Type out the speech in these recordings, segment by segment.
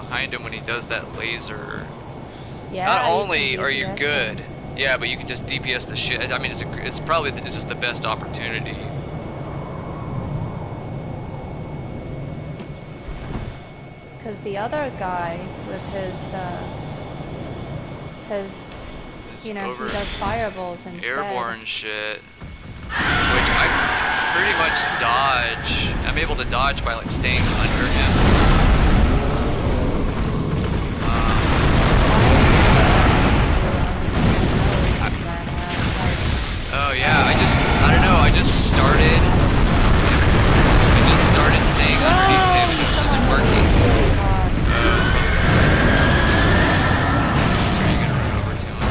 behind him when he does that laser. Yeah. Not you only can are you DPS good, them. yeah, but you can just DPS the shit. I mean, it's probably it's just the best opportunity. Because the other guy with you know, he does fireballs instead. Airborne shit, which I pretty much dodge. I'm able to dodge by like staying under him. Oh yeah, I don't know, I just started staying underneath him and it just isn't working. Are you gonna run over to him?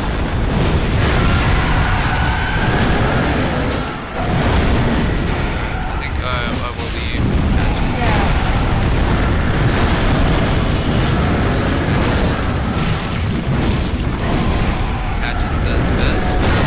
I think I will leave. Patches does best.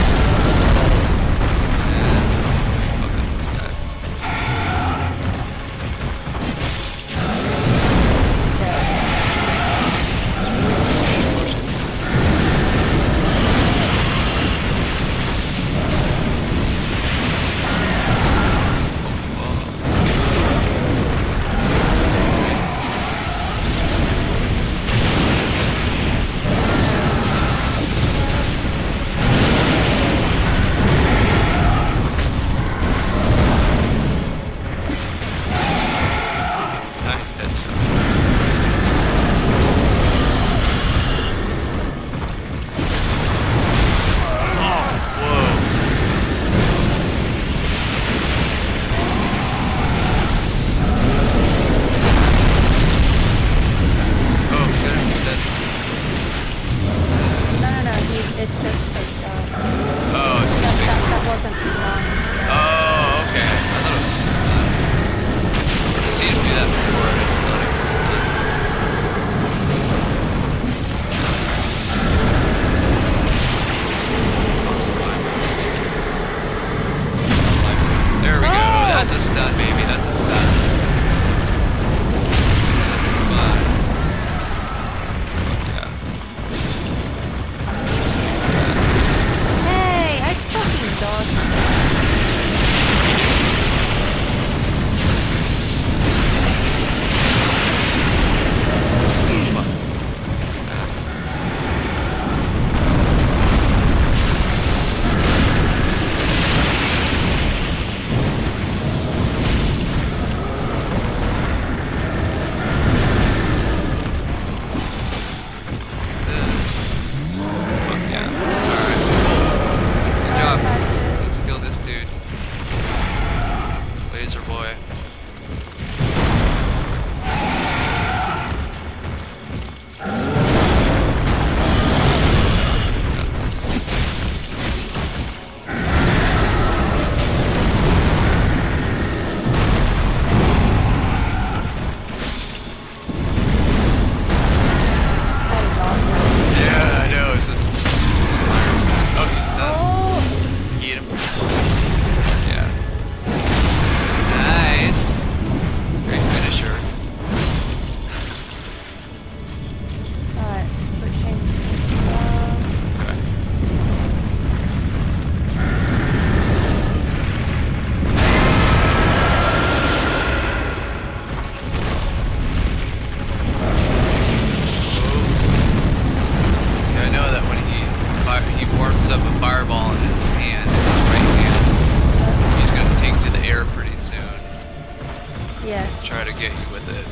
Try to get you with it.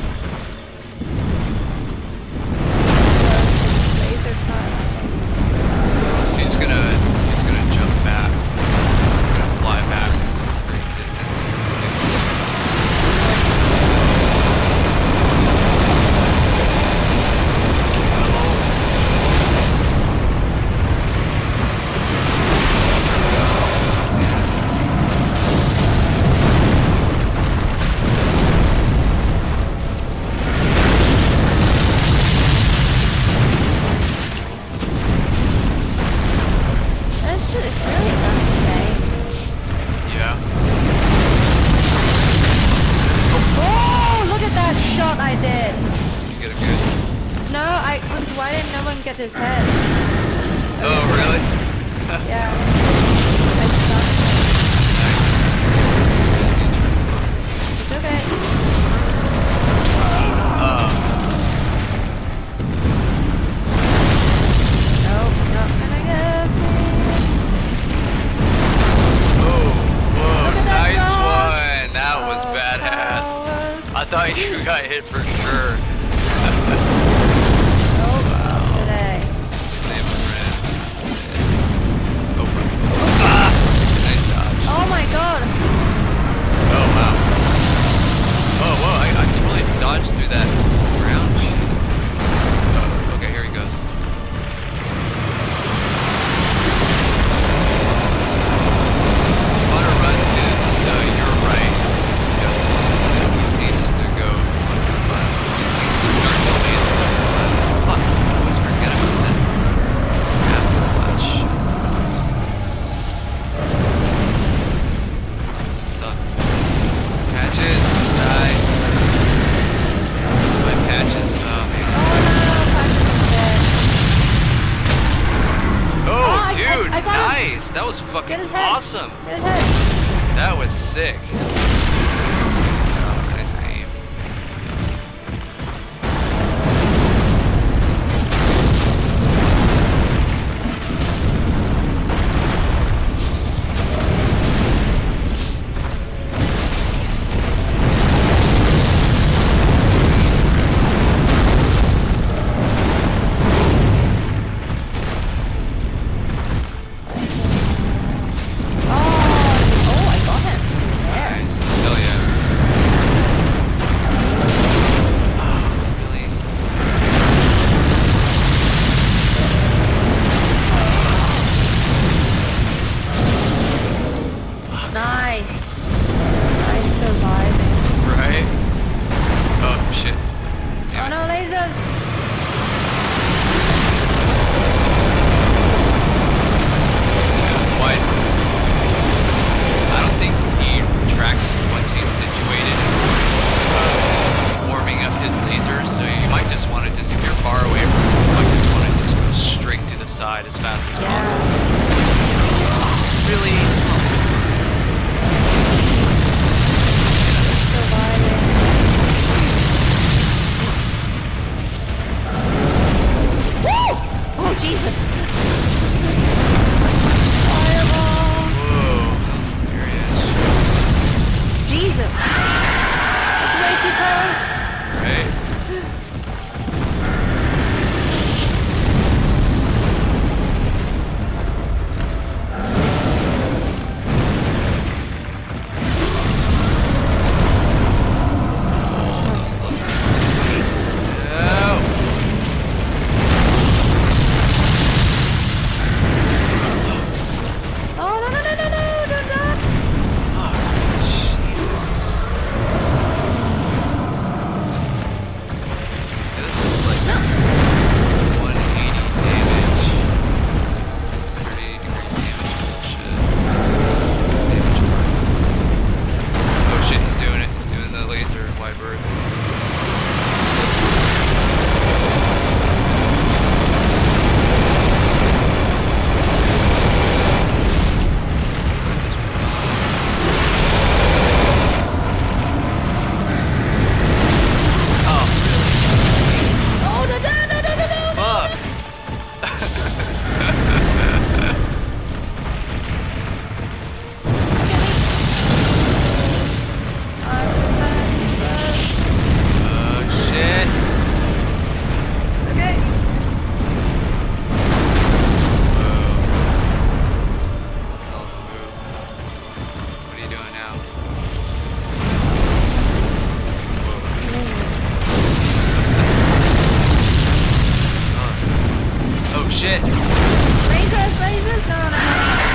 Laser time. So he's gonna jump back. He's gonna fly back a great distance. I did. You get a good No, why didn't no one get his head? Oh, really? Yeah. I stopped. It's okay. Nope, not gonna get me. Oh, whoa, Look at that nice dog. one. That was badass. I thought you got hit for sure. Nope, Wow. not today. Same friend. Oh, ah! Nice dodge. Oh my god. Oh, wow. Oh, whoa, I totally dodged through that ground shit. Oh, okay, here he goes. You want to run to your right. Yep. He seems to go on your butt. He seems to start going in the butt. Fuck, I always forget about that. After last shit. Sucks. Patches, die. My patches, oh man. Oh, Oh, I dude, got him. nice. That was fucking awesome. Get his head. That was sick. Oh, nice aim. Oh, I got him. There. Nice. Hell yeah. Oh, really? Nice. Nice surviving. Right? Oh, shit. Oh Damn no, it. lasers. What? I don't think he tracks once he's situated, warming up his lasers, so you might just want to if you're far away from him, you might just want to just go straight to the side as fast as possible. Really? Surviving. Woo! Oh Jesus. Fireball. Whoa, that was hilarious. Jesus. It's way too close. Right? Oh no no no no no! Don't die. This is like 180 damage. 30 degree damage bullshit. Damage bar. Oh shit, he's doing it. He's doing the laser wide berth. Oh no no no no no no! Fuck! Oh shit! Okay. Whoa. That was a move. What are you doing now? Whoa. Oh shit! Lasers, lasers! No no no no!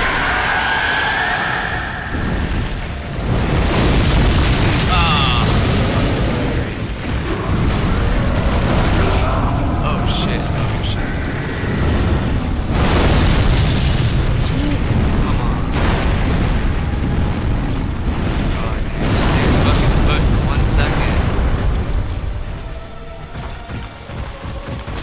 Ah! Oh shit! Oh shit! Come on! God, stay fucking put for 1 second.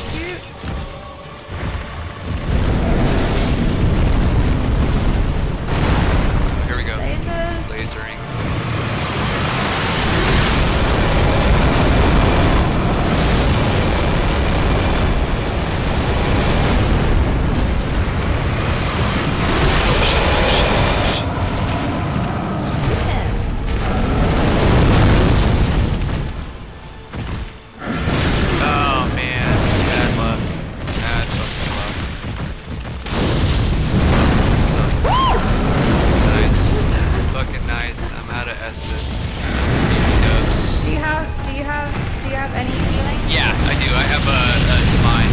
but it's mine.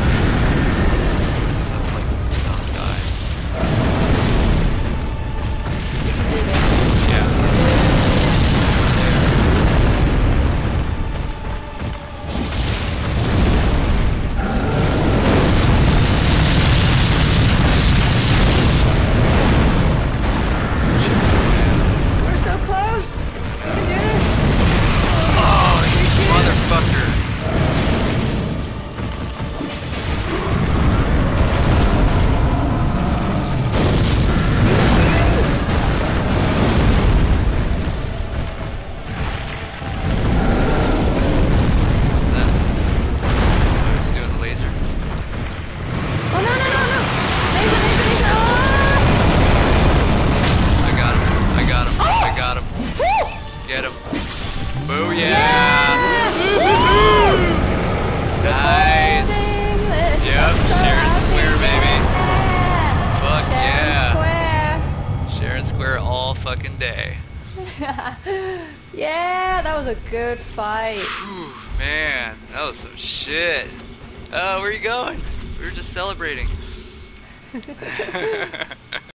Just have to, like, not die. You can do this. Yeah. We're so close. We can do this. Oh, you motherfucker. Oh no no no no! Laser laser laser! I got him. I got him. Oh! I got him. Woo! Get him. Booyah! Woohoo! Nice. Yep, Sharon Square, baby. Fuck yeah. Sharon Square all fucking day. Yeah, that was a good fight. Whew, man, that was some shit. Oh, where are you going? We were just celebrating.